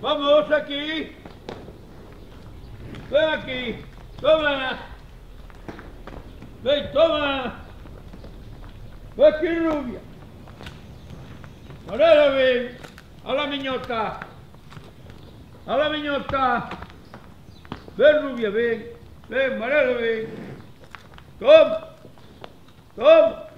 Vamos aquí. Ven aquí. Toma. Ven, toma. Ven aquí, rubia. Morena, ven. A la miñota. A la miñota. Ven, rubia, ven. Ven, Morena, ven. Toma. Toma.